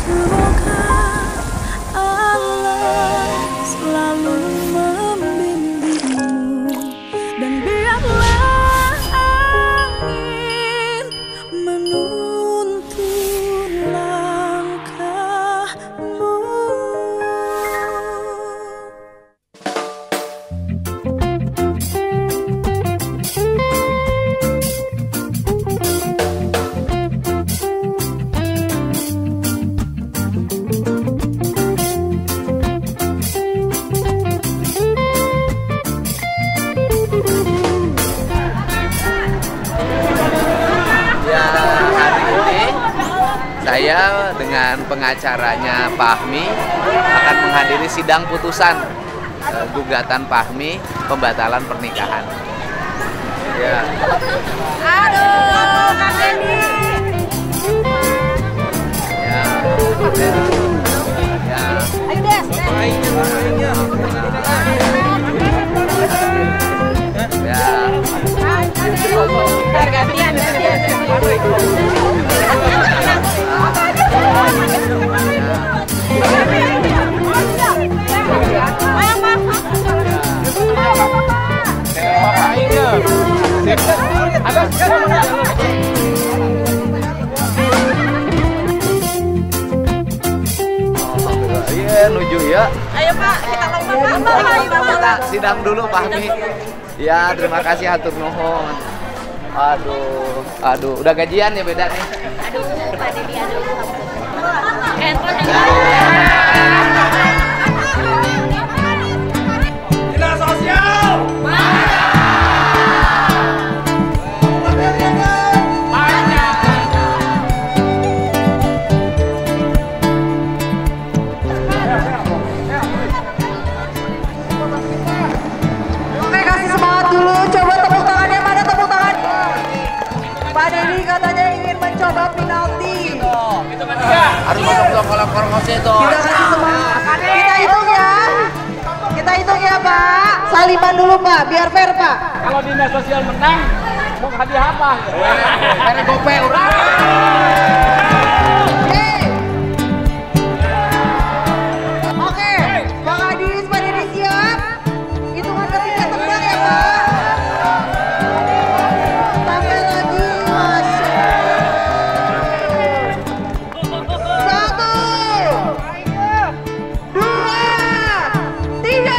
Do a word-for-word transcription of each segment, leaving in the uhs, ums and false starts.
Semoga Allah selalu membimbingmu dan biarlah angin menuntun langkahmu. Saya dengan pengacaranya Fahmi akan menghadiri sidang putusan eh, gugatan Fahmi pembatalan pernikahan. Ya. Aduh, Kak Dendi. Ya. Ya. Ayo Des. Ya. Gantian, gantian. Iya, nuju ya. Ayo Pak, kita lomba. Kita sidang dulu Fahmi. Ya, terima kasih hatur nuhun. Aduh, aduh, udah gajian ya beda nih. Aduh, Pak Dedi, aduh. Handphone Dinas sosial. Oke, kasih semangat dulu. Coba tepuk tangannya, mana tepuk tangan? Pak Dedi katanya ingin mencoba penalti. Harus dong kalau korngos itu. Kita kasih semangat. Kita hitung ya. Kita hitung ya Pak. Saliman dulu Pak, biar fair Pak. Kalau dinas sosial menang, mau hadiah apa? Mere gope urang. Hei. Oke, Bang Adis, Pak Dedi siap? Hitungan ketiga tendang ya Pak. Tambah lagi, Masya Allah. Satu, dua, tiga.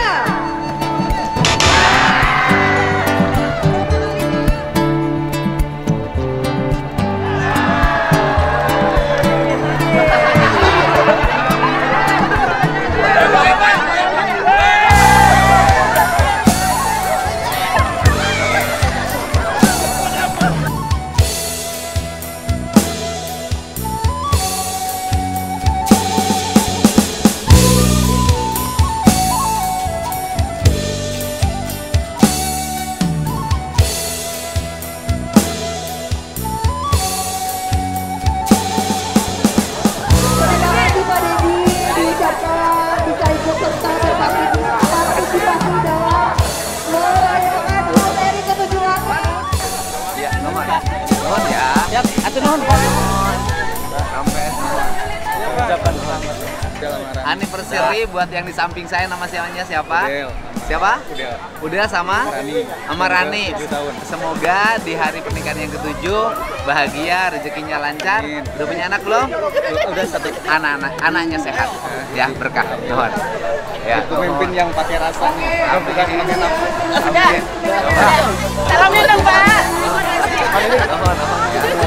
Terima kasih Pak Dedi diucapkan bisa ikut serta berpartisipasi dalam merayakan H T R I ke tujuh puluh delapan. Ya, nomor ya. Nomor ya. Ya, atuh nuhun. Sampai Ucapan selamat dalam arah. anniversary buat yang di samping saya, nama siapanya siapa? Udel. Siapa? Udel. Udah sama? Rani. Sama Rani. tujuh tahun. Semoga di hari pernikahan yang ketujuh bahagia, rezekinya lancar. Amin. Udah punya anak belum? Udah satu. Anak-anak, anaknya sehat. Ya, berkah. Nuhun. Ya, Pemimpin yang pakai rasa, bukan pakai nafsu. Amin. Salamin dong Pak. Nuhun, nuhun.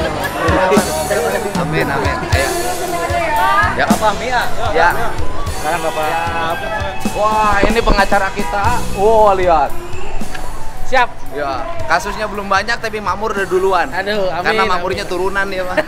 Amin, amin. Ayo. Ya, Apa Mia? ya. Sekarang Bapak. Wah, ini pengacara kita. Wow, lihat. Siap. Ya, kasusnya belum banyak tapi makmur udah duluan. Aduh, amin. Karena makmurnya turunan dia, Pak.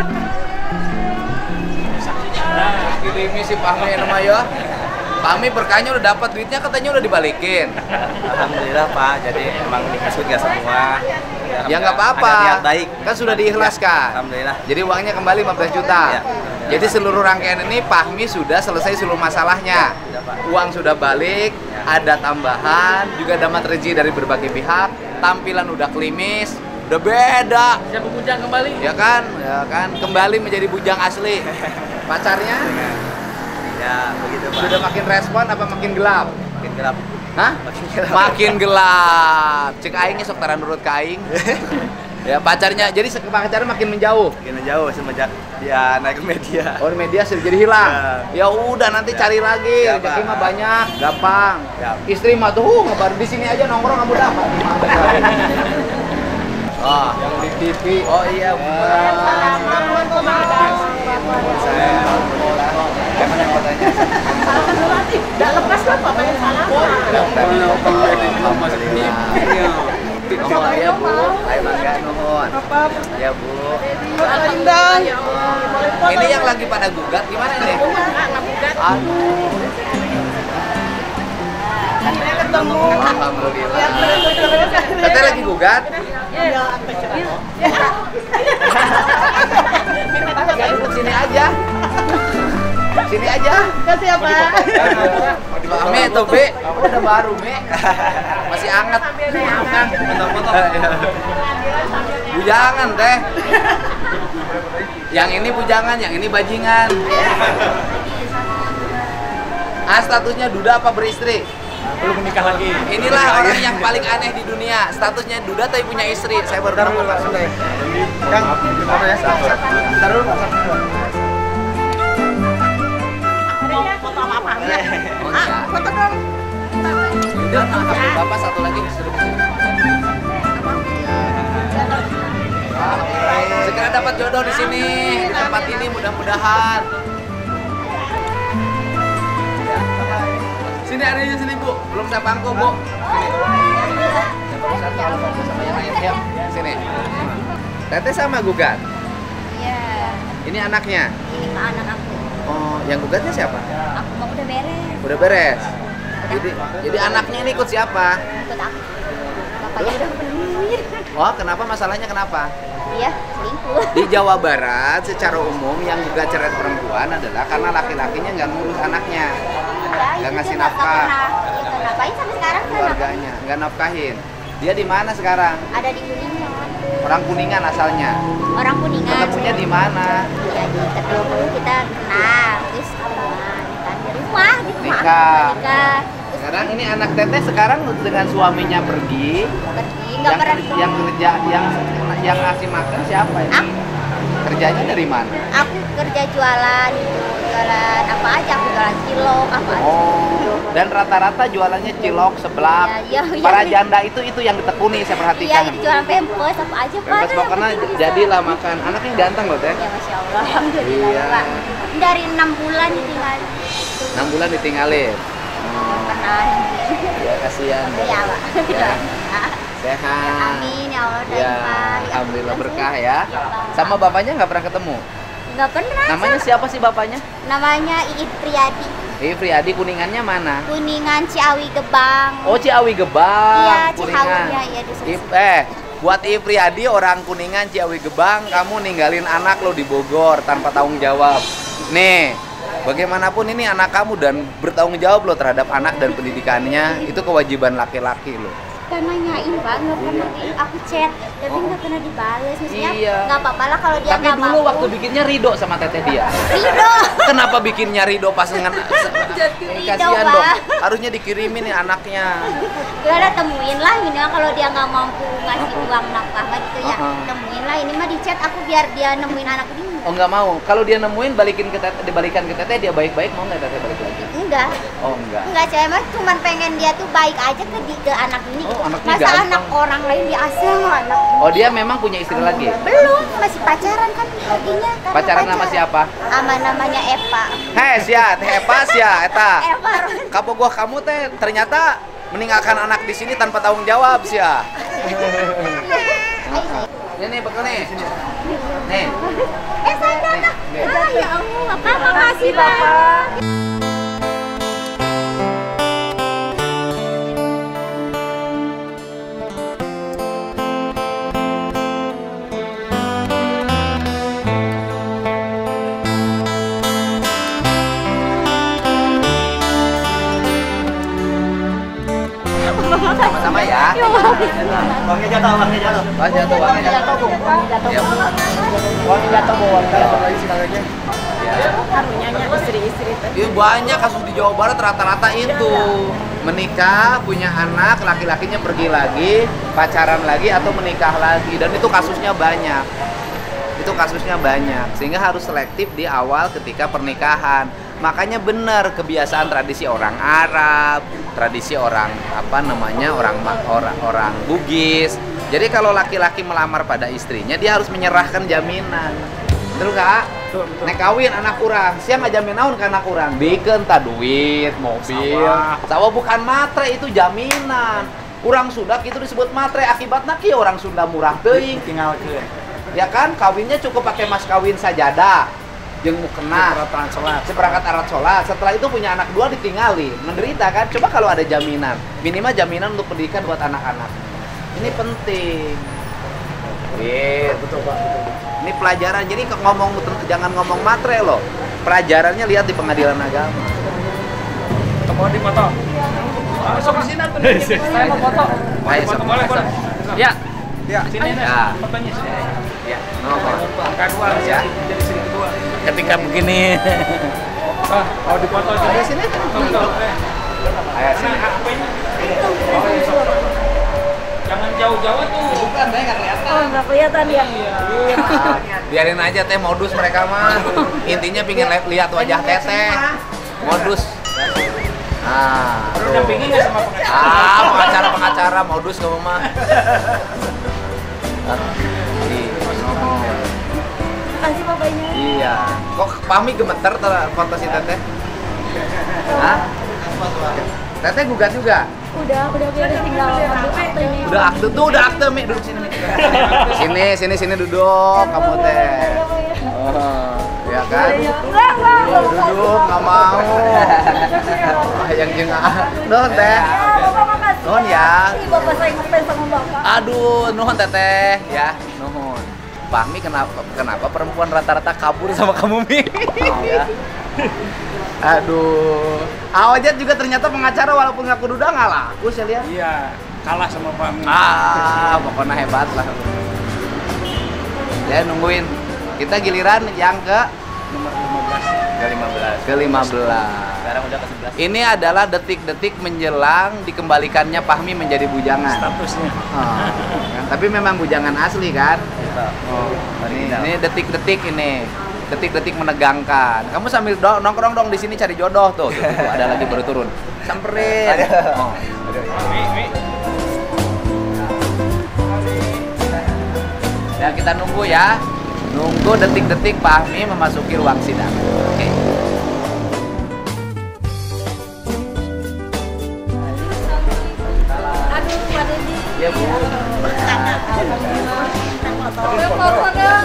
Kirimi si Fahmi nama ya. Fahmi berkahnya udah dapat, duitnya katanya udah dibalikin. Alhamdulillah Pak, jadi emang dikasih surga semua. Ya nggak apa-apa. Ada niat baik. Kan sudah diikhlaskan. Alhamdulillah. Jadi uangnya kembali lima belas juta. Ya. Jadi seluruh rangkaian ini Fahmi sudah selesai seluruh masalahnya. Ya, Pak. Uang sudah balik, ada tambahan, juga dapat rezeki dari berbagai pihak, tampilan udah klimis, Udah beda. Siapa bujang kembali? Ya kan? Ya kan kembali menjadi bujang asli. Pacarnya Ya begitu Pak. sudah makin respon apa makin gelap? Makin gelap. Hah? Makin gelap. Makin gelap. Cek aingnya sok tara nurut ka aing. Ya pacarnya jadi pacarnya makin menjauh. Makin jauh semenjak dia naik ke media. Oh, media sudah jadi hilang. Ya, udah nanti Ya. cari lagi. Ya, Rezeki Pak. mah banyak, gampang. Ya. Istri mah tuh uh, ngebar di sini aja nongkrong kamu dapat. Oh, yang di T V. Oh iya, benar. Gimana fotonya? Enggak lepas lah Pak, pengen salam. Nuhun ya Bu, ayo mangga nuhun. Ya Bu. Ini yang lagi pada gugat gimana ini? Aduh. Alhamdulillah. Teteh lagi gugat? Ya duduk sini aja. Sini aja. Kasih apa? Me tuh Be, udah baru Me. Masih anget. Bujangan teh. Yang ini bujangan, yang ini bajingan. Ah, statusnya duda apa beristri? Belum menikah lagi. Inilah orang yang paling aneh di dunia. Statusnya duda tapi punya istri. Saya baru nemu Pak Sule. Kang, apa ya? Taruh Pak. Foto apa? Oh iya. Foto dong. Dan H P Bapak satu lagi disuruh sini. Segera dapat jodoh di sini, di tempat ini mudah-mudahan. Sini adanya sini Bu, belum saya pangku Bu. Sini. Sama yang lain ya. Sini. Teteh sama gugat. Iya. Ini anaknya. Ini Pak anak aku. Oh, yang gugatnya siapa? Aku mau udah beres. Udah beres. Jadi, jadi anaknya ini ikut siapa? Ikut aku. Bapaknya udah penuhin. Oh, kenapa masalahnya kenapa? Iya, selingkuh. Di Jawa Barat secara umum yang juga cerai perempuan adalah karena laki-lakinya nggak ngurus anaknya, Iya, nggak itu ngasih dia nggak nafkah pernah. Itu ngapain sampai sekarang kan? keluarganya, nggak nafkahin. Dia di mana sekarang? Ada di Kuningan. Orang Kuningan asalnya. Orang Kuningan. Ketemunya di mana? Ya di ketemu kita kenal, terus ketemuan kan di rumah di rumah. Nikah. Nikah. Terus Sekarang ini anak teteh sekarang dengan suaminya pergi. pergi, nggak Yang, pernah. yang kerja, yang yang ngasih makan siapa ya? Aku, Kerjanya dari mana? aku kerja jualan, gitu. Jualan apa aja, aku jualan cilok, apa aja. Oh, dan rata-rata jualannya cilok, seblak. Ya, ya, Para ya. janda itu itu yang ditekuni saya Iya, perhatikan. itu jualan pempes apa aja Pak. Pempes pokoknya jadilah makan. Anaknya ganteng loh teh. Ya Masya Allah, Alhamdulillah Iya. Pak. Dari enam bulan ditinggal. enam bulan ditinggalin. Pernah. Ya kasihan. Iya Pak. Ya. Ya. Sehat. Amin ya Allah. Ya, dari Pak. alhamdulillah berkah ya. Sama bapaknya nggak pernah ketemu. Nggak pernah. Namanya Sa. siapa sih bapaknya? Namanya Iit Priyadi. Eh, Priyadi. Kuningannya mana? Kuningan Ciawi Gebang. Oh, Ciawi Gebang. Iya, Kuningan. Ciawinya ya di sana. I- eh, buat I Priyadi orang Kuningan Ciawi Gebang, kamu ninggalin anak lo di Bogor tanpa tanggung jawab. Nih, bagaimanapun ini anak kamu dan bertanggung jawab lo terhadap anak dan pendidikannya, itu kewajiban laki-laki lo. Kan nanyain Pak, nggak pernah di- aku chat, tapi nggak pernah dibales. Maksudnya Iya. nggak apa-apa lah kalau dia Tapi nggak dulu mampu. waktu bikinnya Rido sama teteh dia. Ridho. Kenapa bikinnya Rido pas ngen Ridho, kasihan Pak. dong. Harusnya dikirimin nih anaknya. Ya udah temuin lah minimal kalau dia nggak mampu ngasih uang nafkah mah gitu ya. Uh-uh. Temuin lah ini mah di chat aku biar dia nemuin anak ini. Oh nggak mau. Kalau dia nemuin balikin ke teteh, dibalikan ke teteh dia baik-baik mau nggak teteh balik lagi? Enggak. Oh enggak. Enggak, cewek mah cuman pengen dia tuh baik aja ke di, ke anak ini. Oh, gitu. anaknya Masa ganteng. anak orang lain diasal anak. Oh dia memang punya istri lagi. Belum, masih pacaran kan perginya. Karena Pacaran nama siapa? Sama namanya Eva. Hei sia, teh Eva sia eta. Eva. Kapo gua kamu teh ternyata meninggalkan anak di sini tanpa tanggung jawab sia. Ini nih bekal nih. Nih. Eh, saya datang. Nih. Ah, ya Allah, Bapak makasih Bapak. Sama-sama ya. ya. Uangnya jatuh, uangnya jatuh. Oh, jatuh uangnya jatuh. Ya, Bu. Uangnya jatuh, Bu. Kalau lagi silakannya. Iya, banyak kasus di Jawa Barat rata-rata itu menikah, punya anak, laki-lakinya pergi lagi, pacaran lagi atau menikah lagi, dan itu kasusnya banyak. Itu kasusnya banyak, sehingga harus selektif di awal ketika pernikahan. Makanya benar kebiasaan tradisi orang Arab, tradisi orang apa namanya orang orang orang Bugis. Jadi kalau laki-laki melamar pada istrinya, dia harus menyerahkan jaminan. Betul kak? Nek kawin anak kurang, siang ngajamin naon ke anak kurang? Bikin tak duit, mobil, sawah bukan matre, itu jaminan. Kurang sudah itu disebut matre, akibatnya kia orang Sunda murah teuing. Tinggal ke. Ya kan, kawinnya cukup pakai mas kawin sajadah, jeung mukena, Seperangkat sholat. seperangkat alat sholat. Setelah itu punya anak dua ditinggali, menderita kan? Coba kalau ada jaminan, minimal jaminan untuk pendidikan buat anak-anak. Ini penting. Gitu. Betul Pak. Betul. Ini pelajaran, jadi ke- ngomong jangan ngomong matre loh. Pelajarannya lihat di pengadilan agama. Mau di foto. Masuk ke sini tuh. Saya mau foto. Ayo, Foto sok. boleh, boleh. Ya. Ya. Sini Ya. ya. Fotonya sini. Ya, mohon. Angka dua Ya. jadi sini kedua. Ketika begini. Ah, mau di foto aja. Ayo sini. Foto. Ayo sini. Nah, H P-nya. Oh, iya, sok, sok. Jangan jauh-jauh tuh. Bukan, saya nggak kelihatan. Oh, nggak kelihatan ya? Biarin aja teh modus mereka mah. Intinya pingin li- lihat wajah teteh. Modus. Ah, Lu tuh. dampingin nggak sama pengacara? Ah, pengacara-pengacara modus kamu mah. Ih, Kasih papanya. Iya. Kok Pami gemeter tuh foto si teteh? Hah? Teteh gugat juga? Udah, udah beres tinggal ngambil aktenya. Udah akte tuh, udah akte Mi, duduk sini Mi. Sini, sini, sini duduk kamu teh. Oh, ya kan? Enggak, enggak, enggak. Duduk, nggak mau. Ah, yang jengah. Nuhun teh. Ya, Bapak makasih. Nuhun ya. Ih, Bapak saya ngefans sama Bapak. Aduh, nuhun teteh ya, nuhun. Pahmi kenapa kenapa perempuan rata-rata kabur sama kamu Mi? Ya. Aduh. Awajat juga ternyata pengacara walaupun ngaku duda nggak laku saya lihat. Iya, kalah sama Pak Amin. Ah, pokoknya hebat lah. Ya nungguin. Kita giliran yang ke Nomor lima belas. ke lima belas. Ke lima belas. Sekarang udah ke sebelas. Ini adalah detik-detik menjelang dikembalikannya Pahmi menjadi bujangan. Statusnya. Oh, kan? Tapi memang bujangan asli kan? Oh, Ini, ini detik-detik ini. Detik-detik menegangkan. Kamu sambil do- nongkrong dong di sini cari jodoh tuh. Tuh, tuh, tuh, ada lagi baru turun. Samperin. Oh. Mi, mi. Ya kita nunggu ya. Nunggu detik-detik Pahmi memasuki ruang sidang. Oke. Aduh, Pak Deddy. Ya Bu. Foto dong.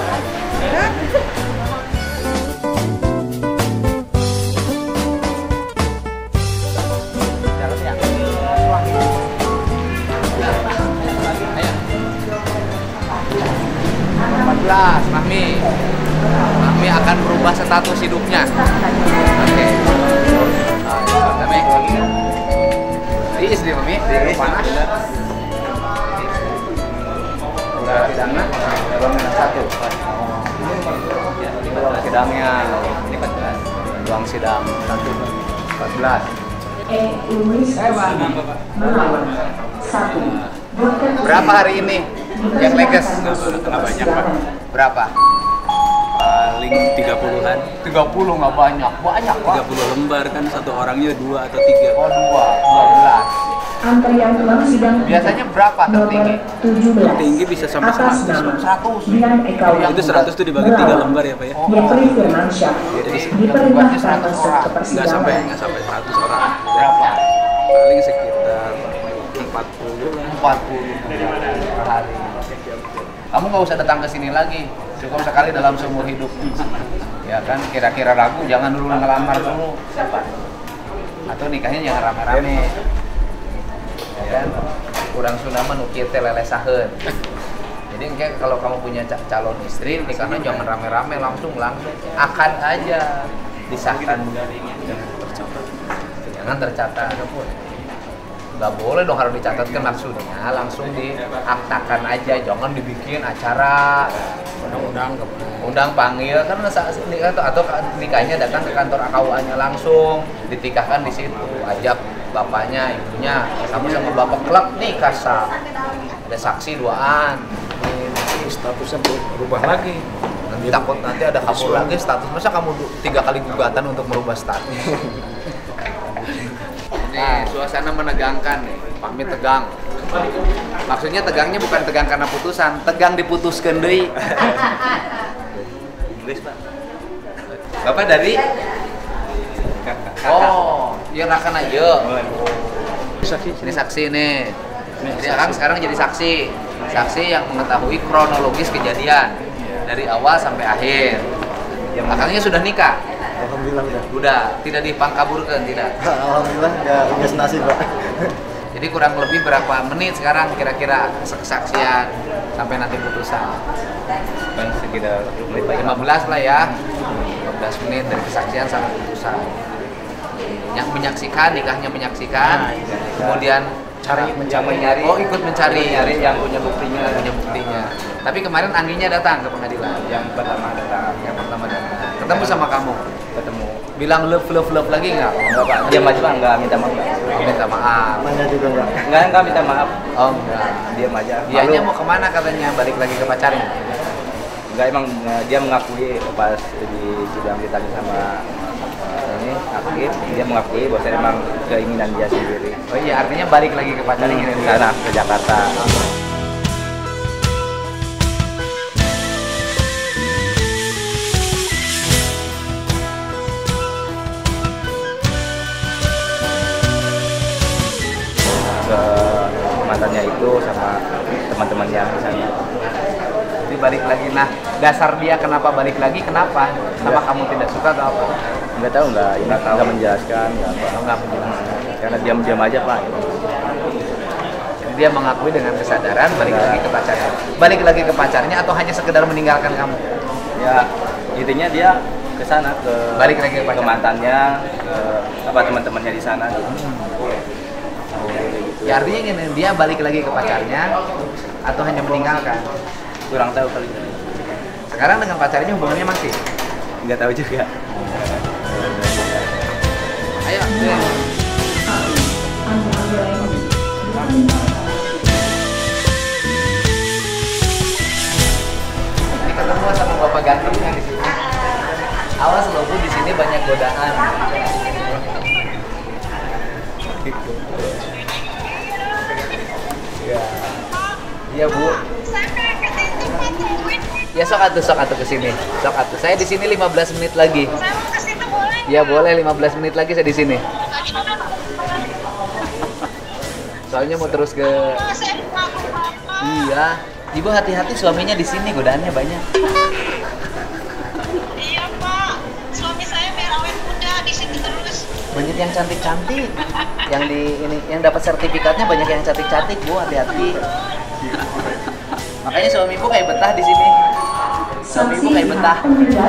Jalan ya. empat belas, Mahmi. Mahmi akan berubah status hidupnya. Oke. Ah, Mami. Di istri Mami, di rumah panas. Udah sidangnya, ruang satu. Ruang sidangnya, ini empat belas. Ruang sidang satu, empat belas. Berapa hari ini yang leges? Nggak banyak, Pak. Berapa? Paling tiga puluhan. tiga puluh nggak banyak, banyak Pak. tiga puluh lembar kan satu orangnya dua atau tiga. Oh dua, dua belas. Antrian ruang sidang Biasanya berapa tertinggi? tujuh belas. Tinggi bisa sampai Atas seratus. nama seratus. Dian Eka Itu seratus tuh dibagi tiga lembar ya Pak ya? Jeffrey Firmansyah Jadi diperintahkan masuk ke Nggak sampai persidangan. nggak sampai seratus orang. Berapa? Paling sekitar empat puluh lah. empat puluh per hari. Kamu nggak usah datang ke sini lagi. Cukup sekali dalam seumur hidup. Ya kan, kira-kira ragu jangan dulu ngelamar dulu. Atau nikahnya jangan rame-rame. Ya kan, kurang Sunda mah nu kieu teh lelesaheun. Jadi kayak kalau kamu punya ca- calon istri, nikahnya jangan rame-rame, langsung langsung akan aja disahkan. Jangan tercatat. Nggak boleh dong, harus dicatatkan maksudnya, langsung diaktakan aja, jangan dibikin acara Undang-undang undang panggil kan saat nikah atau, atau nikahnya datang ke kantor A K U A-nya langsung ditikahkan di situ, ajak bapaknya, ibunya, kamu sama bapak klub nih kasar, ada saksi duaan, statusnya berubah lagi. nanti takut nanti ada kamu lagi status, masa kamu du- tiga kali gugatan untuk merubah status. Nih suasana menegangkan nih, Fahmi tegang. Maksudnya tegangnya bukan tegang karena putusan, tegang diputuskan deui. Inggris Pak. Bapak dari Oh, iya rakan aja. Saksi. Ini saksi nih. Jadi Akang sekarang jadi saksi. Saksi yang mengetahui kronologis kejadian dari awal sampai akhir. Akangnya sudah nikah? Alhamdulillah udah. Udah, tidak dipangkaburkan, tidak. Alhamdulillah nggak nggak senasib Pak. Jadi kurang lebih berapa menit sekarang kira-kira kesaksian sampai nanti putusan? Bang sekitar menit Pak. lima belas lah ya. lima belas menit dari kesaksian sampai putusan. Yang menyaksikan, nikahnya menyaksikan, kemudian Cari, mencari. Mencari. oh ikut mencari, Mencari yang punya buktinya. yang punya buktinya. Tapi kemarin Angginya datang ke pengadilan. Yang pertama datang. Yang pertama datang. Ketemu sama kamu. Ketemu. Bilang love love love lagi nggak? Enggak Pak. Dia aja Pak, enggak minta maaf. Oh, minta maaf. Nanya juga nggak. Enggak, enggak minta maaf. Oh enggak. Diam aja. Dianya Malu. mau kemana katanya? Balik lagi ke pacarnya. Enggak, emang eh, dia mengakui pas di sidang ditanya sama eh, ini hakim, dia mengakui bahwa emang keinginan dia sendiri. Oh iya, artinya balik lagi ke pacarnya Ke gitu. sana ke Jakarta. Ke mantannya itu sama teman-temannya di sana. Jadi balik lagi. Nah, dasar dia kenapa balik lagi? Kenapa? Kenapa kamu tidak suka atau apa? Nggak tahu, nggak ini nggak menjelaskan, nggak apa. Oh, nggak menjelaskan. Karena diam-diam aja Pak. Jadi dia mengakui dengan kesadaran balik lagi ke pacarnya. Balik lagi ke pacarnya atau hanya sekedar meninggalkan kamu? Ya intinya dia ke sana ke Balik lagi ke ke pacar. mantannya, ke apa teman-temannya di sana. Gitu. Ya artinya gini, dia balik lagi ke pacarnya atau hanya meninggalkan? Kurang tahu kali. Sekarang dengan pacarnya hubungannya masih? Nggak tahu juga. Ayo, deh. Ini ketemu sama bapak gantengnya di sini. Awas loh Bu, di sini banyak godaan. Gitu. Ya. Iya Bu. Ya sok atuh sok atuh ke sini. Sok atuh. Saya di sini lima belas menit lagi. Ya boleh lima belas menit lagi saya di sini. Soalnya mau terus ke Iya. Ibu hati-hati suaminya di sini godaannya banyak. Iya Pak, suami saya biar awet muda di sini terus. Banyak yang cantik-cantik. Yang di ini yang dapat sertifikatnya banyak yang cantik-cantik, Bu, hati-hati. Makanya suami ibu kayak betah di sini. Suami ibu kayak betah.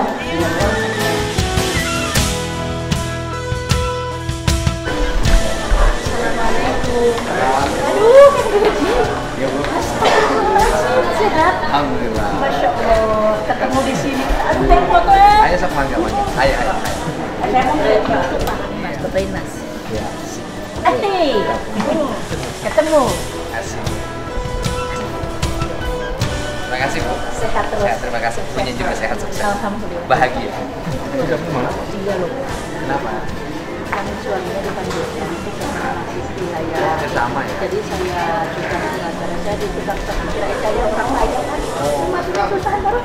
Ya, Bu. Sehat. Alhamdulillah. Masya Allah, ketemu di sini. Ada foto ya? Ayo sok mangga mangga. Ayo ayo. Saya mau ke Mas, fotoin Mas. Ya. Eh, ketemu. Asik. Terima kasih Bu. Sehat terus. Sehat, terima kasih. Punya juga sehat sukses. Alhamdulillah. Bahagia. Iya loh. Kenapa? Kan suaminya dipanggil untuk sama istri saya. Bersama ya? Jadi saya juga pengacara saya ditebak sama kira saya orang kaya kan. Masih susah terus.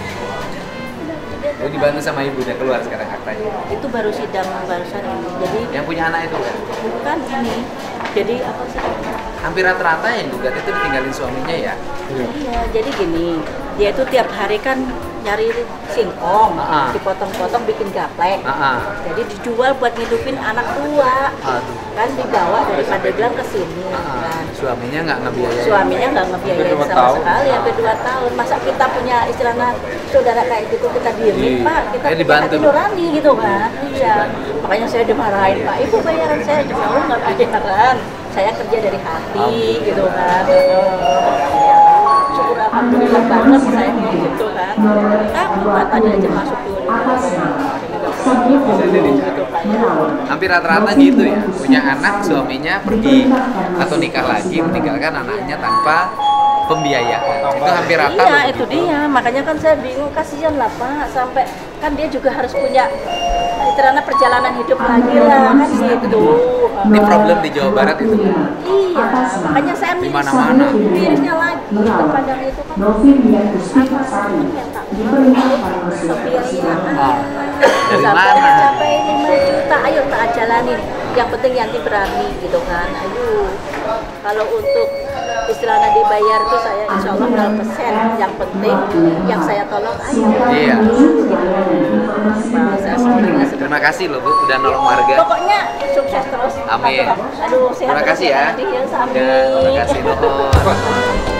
Oh, dibantu sama ibu udah keluar sekarang aktanya. Itu baru sidang barusan ini. Jadi Yang punya anak itu kan? bukan ini. Jadi apa sih? Hampir rata-rata yang gugat itu ditinggalin suaminya ya. Iya, jadi gini, dia itu tiap hari kan nyari singkong, Ah. dipotong-potong bikin gaplek. Ah, ah. Jadi dijual buat ngidupin anak tua. Aduh. Kan dibawa dari Pandeglang ke sini. Ah, ah. Kan. Suaminya nggak ngebiayain. Suaminya nggak ngebiayain Hampir dua sama tahun. sekali, hampir dua tahun. Masa kita punya istilahnya saudara kayak gitu kita diemin, Iya. Pak? Kita Eh, punya dibantu. hati nurani gitu kan? Iya. Makanya saya dimarahin, Pak. Ibu bayaran saya, cuma Allah nggak bayaran. saya kerja dari hati gitu kan. Syukur alhamdulillah banget saya gitu kan. Aku matanya aja masuk ke Hampir rata-rata gitu ya, punya anak suaminya pergi atau nikah lagi meninggalkan anaknya tanpa pembiayaan. Itu hampir rata. Iya, loh, itu gitu. dia. Makanya kan saya bingung, kasihan lah Pak, sampai kan dia juga harus punya istilahnya perjalanan hidup lagi lah kan gitu. Ini problem di Jawa Barat itu. Iya, makanya saya Di miris, mana-mana. mirisnya lagi terkadang itu kan apa pembiayaan. Dari Sampai mana? mencapai lima juta, ayo tak jalanin. Yang penting Yanti berani gitu kan. Ayo, kalau untuk istilahnya dibayar itu saya insya Allah nol persen. Yang penting yang saya tolong ayo. Iya. Nah, saya senang. Terima kasih loh Bu, udah nolong warga. Pokoknya sukses terus. Amin. Aduh, sehat Terima terus kasih ya. Yanti, ya. Amin. Ya, terima kasih. Nuhun.